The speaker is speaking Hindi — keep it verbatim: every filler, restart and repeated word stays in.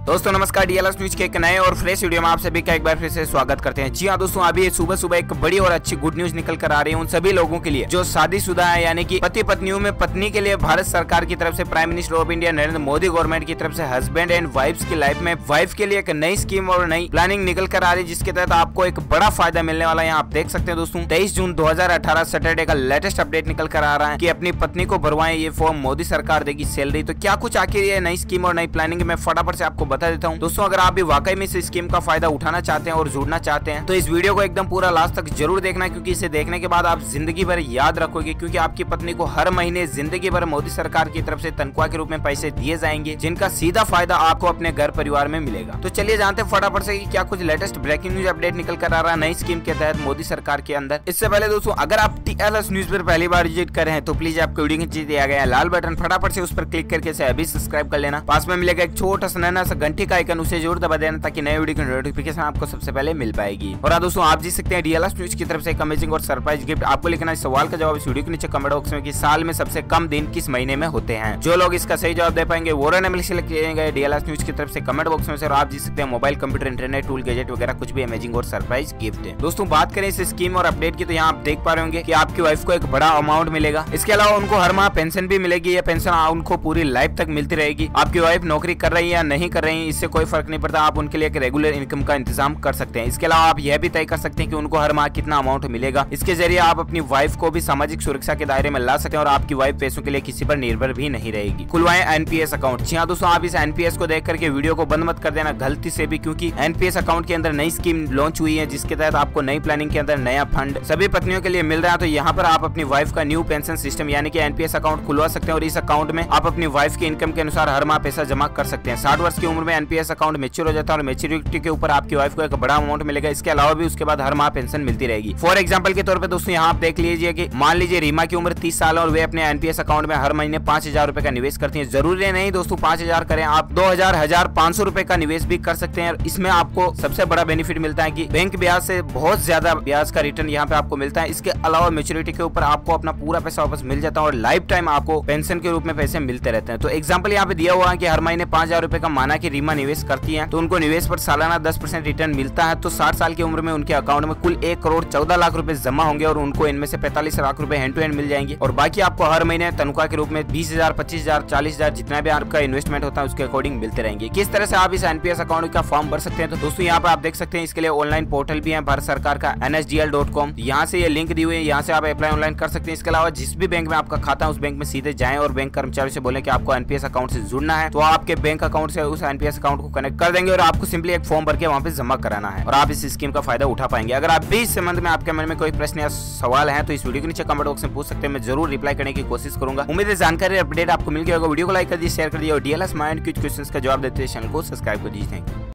दोस्तों नमस्कार, डीएलएस न्यूज के एक नए और फ्रेश वीडियो में आप सभी का एक बार फिर से स्वागत करते हैं। जी हाँ दोस्तों, अभी सुबह सुबह एक बड़ी और अच्छी गुड न्यूज निकल कर आ रही है उन सभी लोगों के लिए जो शादीशुदा है, यानी कि पति पत्नियों में पत्नी के लिए भारत सरकार की तरफ से prime minister of India Narendra Modi government की तरफ से हस्बैंड एंड वाइफ्स की लाइफ में वाइफ के लिए एक नई स्कीम और नई प्लानिंग निकल कर आ रही है, जिसके तहत आपको एक बड़ा फायदा मिलने वाला है। यहाँ आप देख सकते हैं दोस्तों, तेईस जून दो हजार अठारह सैटरडे का लेटेस्ट अपडेट निकल कर आ रहा है कि अपनी पत्नी को भरवाएं ये फॉर्म, मोदी सरकार देगी सैलरी। तो क्या कुछ आखिर ये नई स्कीम और नई प्लानिंग मैं फटाफट से आपको बता देता हूँ। दोस्तों अगर आप भी वाकई में इस स्कीम का फायदा उठाना चाहते हैं और जुड़ना चाहते हैं तो इस वीडियो को एकदम पूरा लास्ट तक जरूर देखना, क्योंकि इसे देखने के बाद आप जिंदगी भर याद रखोगे, क्योंकि आपकी पत्नी को हर महीने जिंदगी भर मोदी सरकार की तरफ से तनख्वाह के रूप में पैसे दिए जाएंगे, जिनका सीधा फायदा आपको अपने घर परिवार में मिलेगा। तो चलिए जानते हैं फटाफट से कि क्या कुछ लेटेस्ट ब्रेकिंग न्यूज अपडेट निकल कर आ रहा है नई स्कीम के तहत मोदी सरकार के अंदर। इससे पहले दोस्तों अगर आप टीएलएस न्यूज पर पहली बार विजिट कर रहे हैं तो प्लीज आपको वीडियो नीचे दिया गया लाल बटन, फटाफट से उस पर क्लिक करके इसे अभी सब्सक्राइब कर लेना। पास में मिलेगा एक छोटा सा नन्हा सा घंटी का आइकन, उसे जरूर दबा देना ताकि नए वीडियो की नोटिफिकेशन आपको सबसे पहले मिल पाएगी। और हाँ दोस्तों, आप जीत सकते हैं डीएलएस न्यूज की तरफ से एक अमेजिंग और सरप्राइज गिफ्ट। आपको लिखना है सवाल का जवाब इस वीडियो के नीचे कमेंट बॉक्स में कि साल में सबसे कम दिन किस महीने में होते हैं। जो लोग इसका सही जवाब दे पाएंगे वो रैंडमली सिलेक्ट किए गए डीएलएस न्यूज की तरफ से कमेंट बॉक्स में से, और आप जीत सकते हैं mobile, computer, internet, tool, gadget वगैरह कुछ भी अमेजिंग और सरप्राइज गिफ्ट है। दोस्तों बात करें इस स्कीम और अपडेट की तो यहाँ आप देख पा रहे होंगे कि आपकी वाइफ को एक बड़ा अमाउंट मिलेगा। इसके अलावा उनको हर माह पेंशन भी मिलेगी। यह पेंशन उनको पूरी लाइफ तक मिलती रहेगी। आपकी वाइफ नौकरी कर रही है या नहीं कर रही है इससे कोई फर्क नहीं पड़ता, आप उनके लिए एक रेगुलर इनकम का इंतजाम कर सकते हैं। इसके अलावा आप यह भी तय कर सकते हैं कि उनको हर माह कितना अमाउंट मिलेगा। इसके जरिए आप अपनी वाइफ को भी सामाजिक सुरक्षा के दायरे में ला सकते हैं और आपकी वाइफ पैसों के लिए किसी पर निर्भर भी नहीं रहेगी। खुलवाएं एनपीएस अकाउंट। जी हाँ दोस्तों, आप इस एनपीएस को देख करके वीडियो को बंद मत कर देना गलती से भी, क्योंकि एनपीएस अकाउंट के अंदर नई स्कीम लॉन्च हुई है जिसके तहत आपको नई प्लानिंग के अंदर नया फंड सभी पत्नियों के लिए मिल रहा है। तो यहाँ पर आप अपनी वाइफ का न्यू पेंशन सिस्टम यानी कि एनपीएस अकाउंट खुलवा सकते हैं और इस अकाउंट में आप अपनी वाइफ की इनकम के अनुसार हर माह पैसा जमा कर सकते हैं। साठ वर्ष की उम्र में एनपीएस अकाउंट मैच्योर हो जाता है और मैच्योरिटी के ऊपर आपकी वाइफ को एक बड़ा अमाउंट मिलेगा। इसके अलावा भी उसके बाद हर माह पेंशन मिलती रहेगी। फॉर एग्जांपल के तौर पे दोस्तों यहाँ आप देख लीजिए कि मान लीजिए रीमा की उम्र तीस साल और वे अपने एनपीएस अकाउंट में हर महीने पांच हजार रुपए का निवेश करती हैं। जरूरी नहीं दोस्तों पांच हजार करें, आप दो हजार हजार पांच सौ रुपए का निवेश भी कर सकते हैं। इसमें आपको सबसे बड़ा बेनिफिट मिलता है कि बैंक ब्याज से बहुत ज्यादा ब्याज का रिटर्न यहाँ पे आपको मिलता है। इसके अलावा मैच्योरिटी के ऊपर आपको अपना पूरा पैसा वापस मिल जाता है और लाइफ टाइम आपको पेंशन के रूप में पैसे मिलते रहते हैं। तो एग्जाम्पल यहाँ पे दिया हुआ है कि हर महीने पांच हजार रुपए का माना कि रीमा निवेश करती है तो उनको निवेश पर सालाना दस परसेंट रिटर्न मिलता है। तो साठ साल की उम्र में उनके अकाउंट में कुल एक करोड़ चौदह लाख रुपए जमा होंगे और उनको इनमें से पैंतालीस लाख रुपए हैंड टू हैंड मिल जाएंगे और बाकी आपको हर महीने तनख्वाह के रूप में बीस हजार पच्चीस हजार चालीस हजार जितना भी आपका इन्वेस्टमेंट होता है उसके अकॉर्डिंग मिलते रहेंगे। किस तरह से आप इस एनपीएस अकाउंट का फॉर्म भर सकते हैं तो दोस्तों यहाँ पर आप देख सकते हैं इसके लिए ऑनलाइन पोर्टल भी है भारत सरकार का N S D L dot com. यहाँ से ये लिंक दी हुई है, यहाँ से आप अप्लाई ऑनलाइन कर सकते हैं। इसके अलावा जिस भी बैंक में आपका खाता है उस बैंक में सीधे जाएं और बैंक कर्मचारी से बोले कि आपको एनपीएस अकाउंट से जुड़ना है तो आपके बैंक अकाउंट से उस एनपीएस अकाउंट को कनेक्ट कर देंगे और आपको सिंपली एक फॉर्म भर के वहाँ पे जमा कराना है और आप इस स्कीम का फायदा उठा पाएंगे। अगर आप भी इस संबंध में आपके मन में कोई प्रश्न या सवाल है तो इस वीडियो के नीचे कमेंट बॉक्स में पूछ सकते हैं, मैं जरूर रिप्लाई करने की कोशिश करूंगा। उम्मीद है जानकारी अपडेट आपको मिल गया होगा। वीडियो को लाइक कर दीजिए, शेयर कर दीजिए और डीएलएस माइंड कुछ क्वेश्चंस का जवाब देते हैं चैनल को सब्सक्राइब कर दीजिए। Thank you.